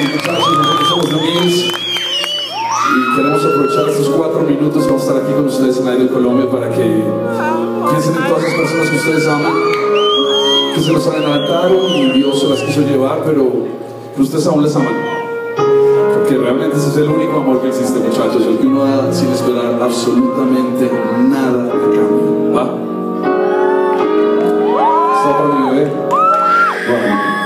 Sí, muchachos, nosotros somos The Mills y queremos aprovechar estos 4 minutos que vamos a estar aquí con ustedes en Aire Colombia para que piensen en todas las personas que ustedes aman, que se los adelantaron y Dios se las quiso llevar, pero que ustedes aún les aman. Porque realmente ese es el único amor que existe, muchachos, el que uno da sin esperar absolutamente nada a cambio. ¿Va? ¿Está para mi bebé? Bueno.